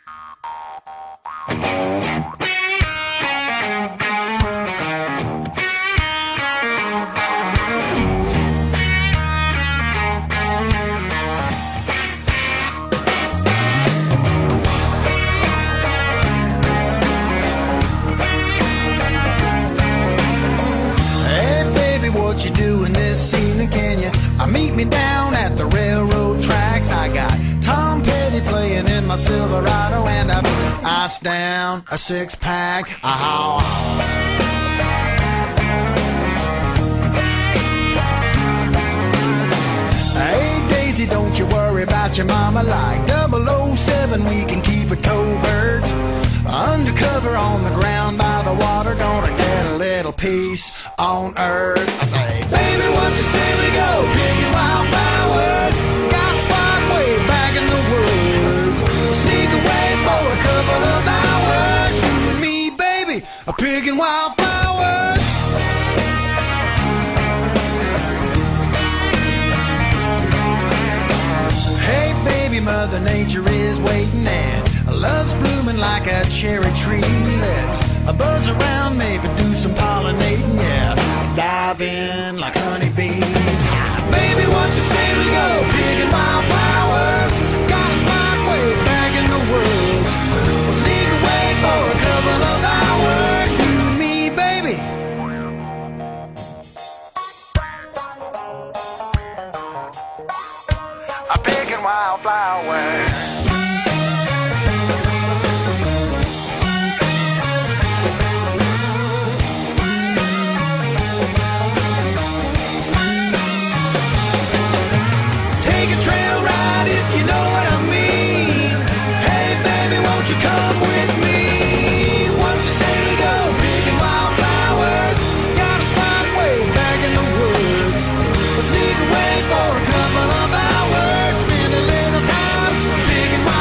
What you doing this evening? Can you meet me down at the railroad tracks? I got Tom Petty playing in my Silverado, and I've iced down a six-pack. Hey Daisy, don't you worry about your mama. Like 007, we can keep it covert. Undercover on the ground by the water, gonna get a little peace on earth. I say, baby, what you say we go picking wildflowers? Got a spot way back in the woods. Sneak away for a couple of hours. You and me, baby, picking wildflowers. Hey, baby, Mother Nature is waiting and love's blooming like a cherry tree. Let's buzz around, maybe do some pollinating, yeah. Dive in like honeybees. Baby, what you say we go picking wildflowers? Got a spot way back in the woods. We'll sneak away for a couple of hours. You and me, baby. I'm picking wildflowers. Come with me. What you say we go picking wildflowers? Got a spot way back in the woods. We'll sneak away for a couple of hours. Spend a little time picking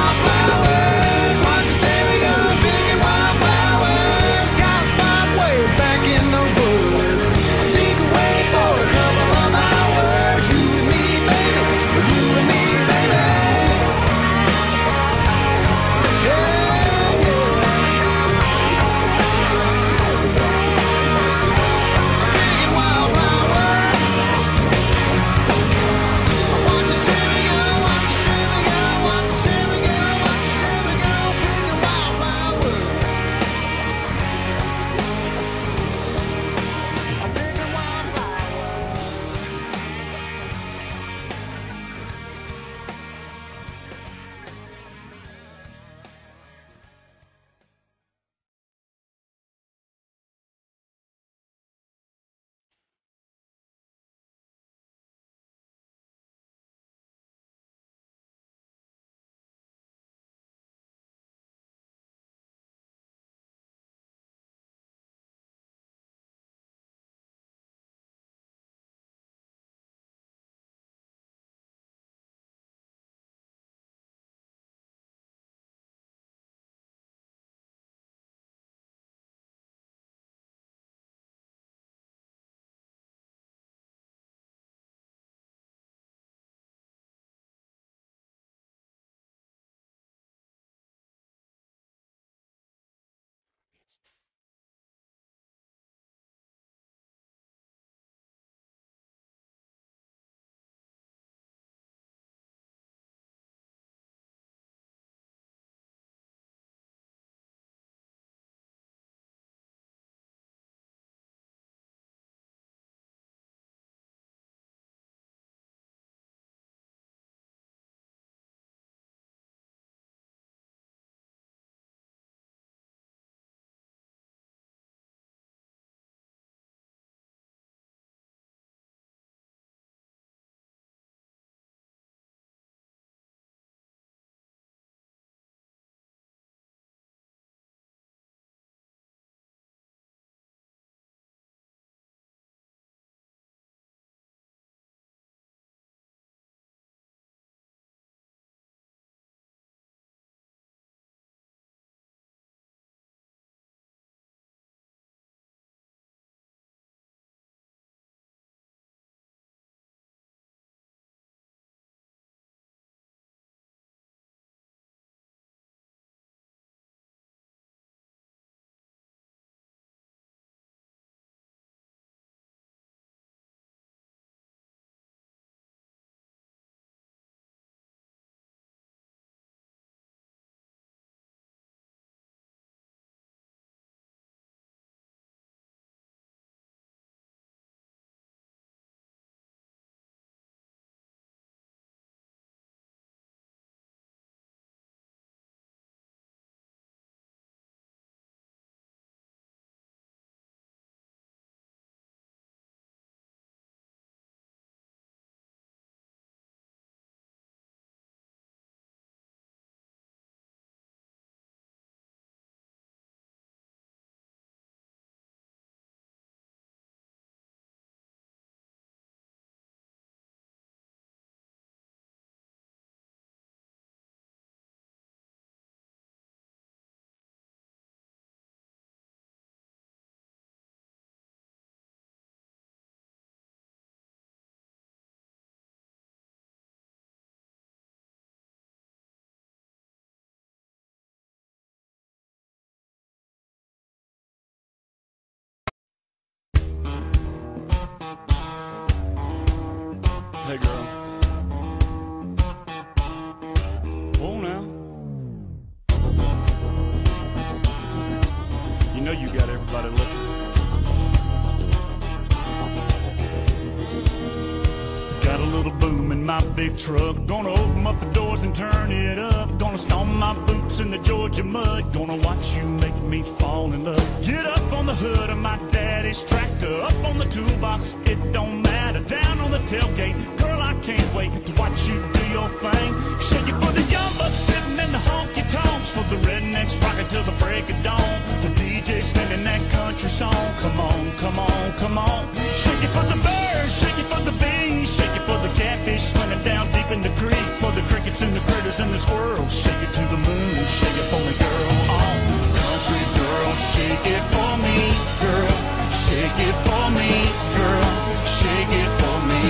big truck. Gonna open up the doors and turn it up. Gonna stomp my boots in the Georgia mud. Gonna watch you make me fall in love. Get up on the hood of my daddy's tractor. Up on the toolbox, it don't matter. Down on the tailgate, girl, I can't wait to watch you do your thing. Shake it for the young bucks sitting in the honky-tonks. For the rednecks rocking till the break of dawn. The DJ spinning that country song. Come on, come on, come on. Shake it for the birds, shake it for the bees. Shake it for the catfish swimming down deep in the creek. For the crickets and the critters and the squirrels. Shake it to the moon, shake it for me, girl. Oh, country girl, shake it for me, girl. Shake it for me, girl. Shake it for me.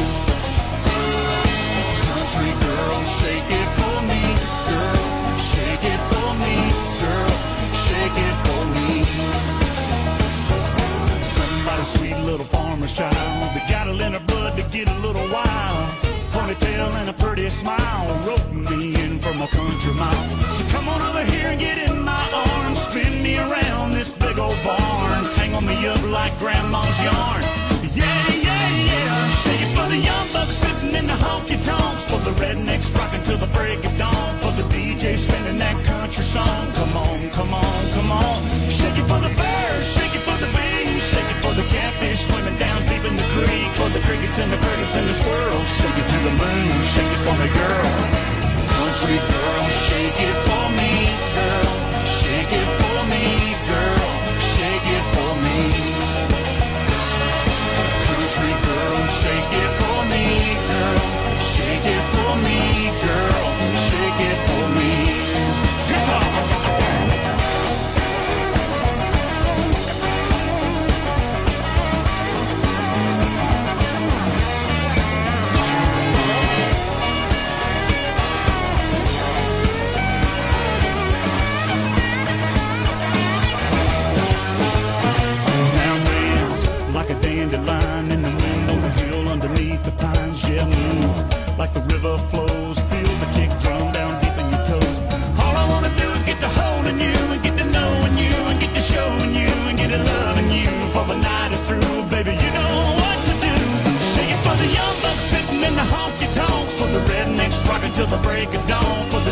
Country girl, shake it for me, girl. Shake it for me, girl. Shake it for me. Somebody's sweet little farmer's child. They got it in her blood to get a little wild. Ponytail and a pretty smile. Rope me in from a country mile. So come on over here and get in my arms. Spin me around this big old barn. Tangle me up like grandma's yarn. Yeah, yeah, yeah. Shake it for the young bucks sitting in the honky-tonks. For the rednecks rocking till the break of dawn. For the DJ spinning that country song. Come on, come on, come on. Shake it for the birds, shake it for the bees. Shake it for the catfish swimming down deep in the creek. For the crickets and the critters and the squirrels. Shake it to the moon, shake it for me, girl. Country girl, shake it for me, girl. Shake it for me, girl. Shake it for me. Country girl, shake it for me, girl. Shake it for me, girl. Shake it for me. Guitar. Dandelion in the wind on the hill underneath the pines. Yeah, move like the river flows. Feel the kick drum down deep in your toes. All I wanna do is get to holding you and get to knowing you and get to showing you and get to loving you. For the night is through, baby, you know what to do. Shake it for the young bucks sitting in the honky-tonks. For the rednecks rocking till the break of dawn. For